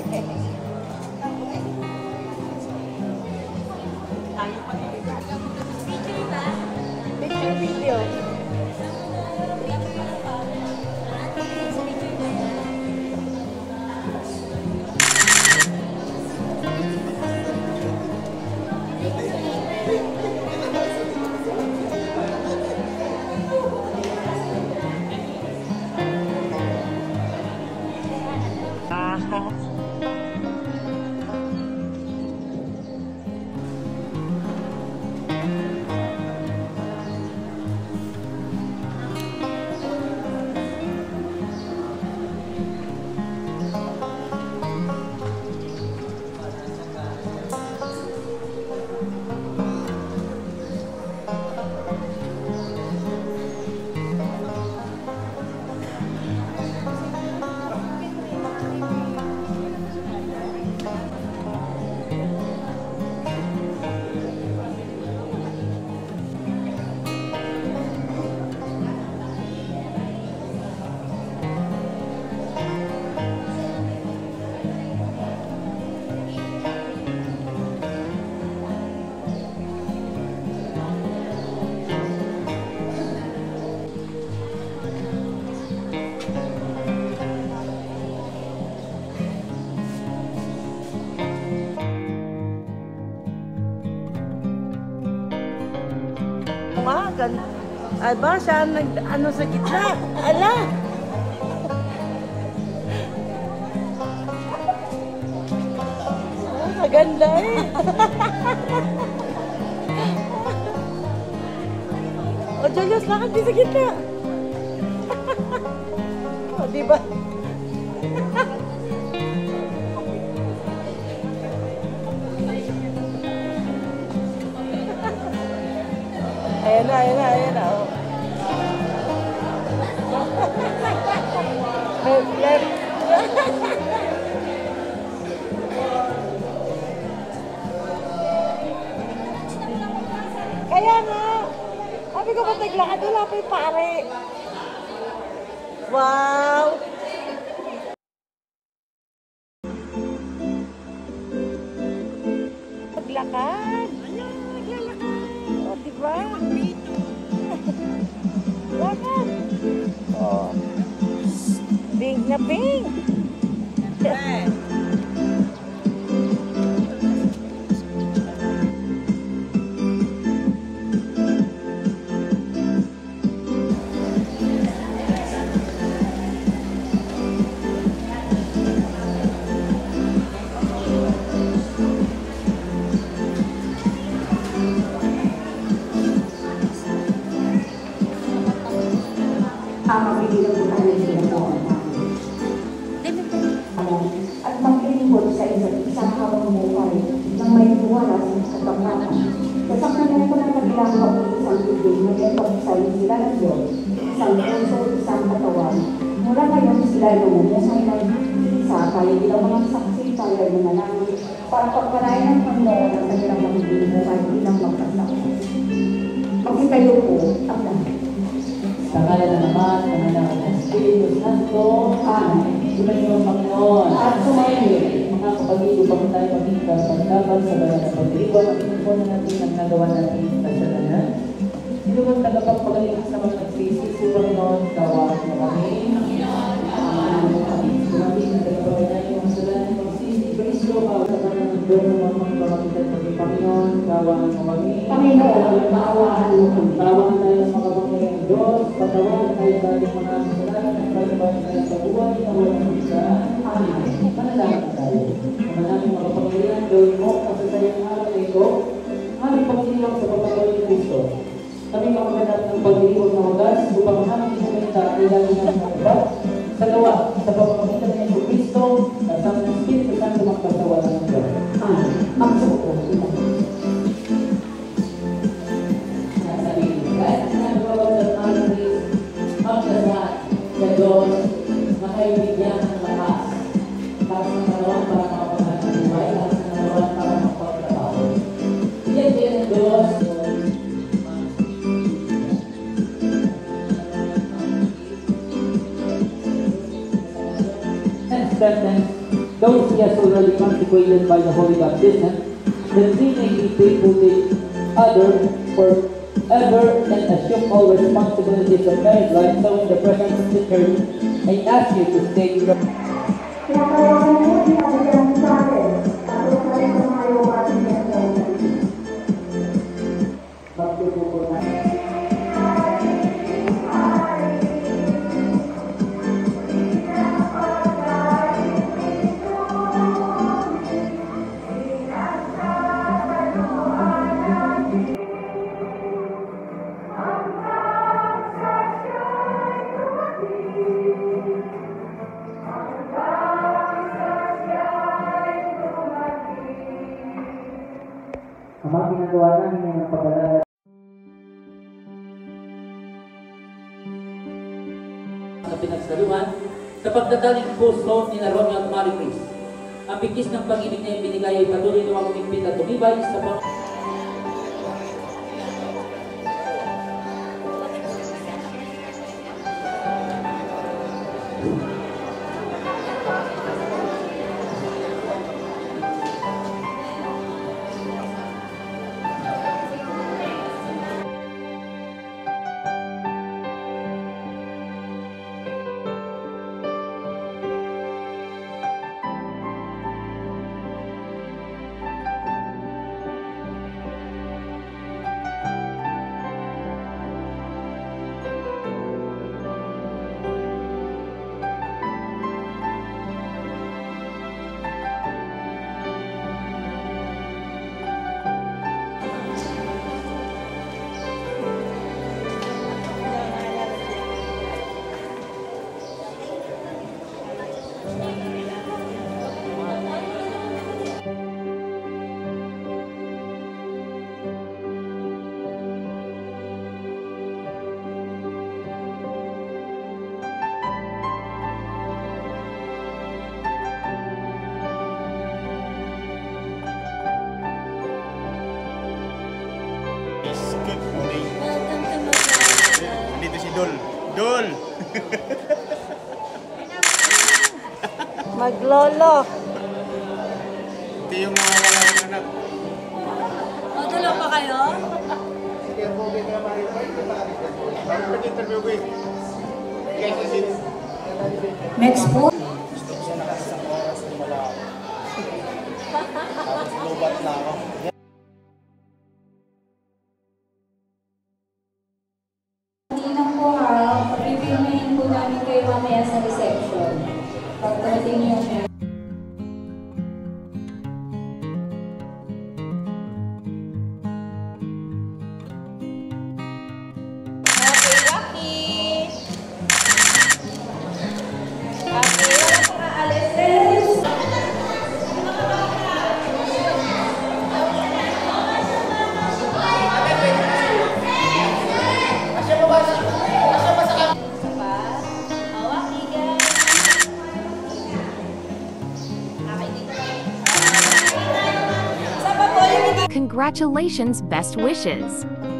Picture video. Umagan. Ay ba, siya ano sa gitna? Ala! Maganda eh. O, Julius, lakad din sa gitna. O, diba? Ayan na, ayan na, ayan na. Kaya nga, sabi ko ba naglakad, wala pa yung pare. Wow! Naglakad. O, diba? Lakad. O. Pink na pink. Mabili na po tayo sila noon. At maglilingkod sa isang habang buhay ng may buwala sa katamatan. Kasamanan ko ng kabilang isang tubig na ipagsayo sila ng Diyos, isang puso, isang katawan. Mula ngayon sila lumumuhay ng isa kaya bilang mga saksi tayo ay manalangin para pagpalain ng Panginoon ang kanilang magiging buhay bilang magkasama. Magkitayo po ang lahat. Sa kaya na naman, ang anak ng Espiritu Santo, Amen. Sumayin ang Panginoon. At sumayin. Mga kapatid, upang tayo maging kapagkapan sa bayan ng pag-iwan, maging natin ang nagawa natin kasalanan. Sino bang tagapagpagaling sa mga nagsisi, si Panginoon, kawan mo kami. Amen mo kami. Sumayin ang tagapagpagaling ng kasalanan, magsisi, Kristo, kawan sa mga doon ng mga pamagitan ng Panginoon, kawan mo kami. Panginoon, kaawaan mo kami. Kawan tayo sa mga pangyayaring Diyos, patawad tayo sa ating mga kasalanan at pagkabahan tayo sa buhay na walang hanggan. Amen. Manalangin tayo. Ang aming mga pangyayaring gawin mo kasi sa iyong araw na ito, aming pagkiliwang sa pagkakaroon ng Kristo. Kami makaganap ng pagkiliwang na wagas upang aming isumita ay lagi ng mga iba sa gawa sa pagpapamitan ng Kristo at sa ng Espiritu Santo magpatawa ng Diyos. Amen. Magsuko. Makaibigan ng lakas. Lakas ng katawan para makapagal ng buhay, lakas ng katawan para makapagtrabaho. Bigyan din ng Diyos. And strengthen those he has already consecrated by the holy baptism, that we may be faithful to each other forever and assume all responsibilities of married life. So in the presence of the church, I ask you to stay in the Pinapalawagan mo, pinabigyan sa akin. Tapos na rin sa mga iwasan niya sa magtututunan. ang mga ginagawa namin ay ng pag-alala sa pinagsaluhan sa pagdadaling puso ni Romeo at Mary Grace. Ang bigkis ng pag-ibig na ibinigay ay patuloy na mamumigpit at tumibay sa Good morning. Dito si Dol. Dol! Maglolo. Ito yung mga walang anak. Matulog pa kayo? Sige, pogi ka naman rin. Nag-interview ko eh. Guys, kasi Next po. gusto ko siya nakasang oras na malaw. Tapos lubat na ako. Tinang po ha, reviewin po namin kayo mamaya sa reception. Pagdating niyo siya. Okay, Rocky! Okay, wala pang aalis. Congratulations, best wishes.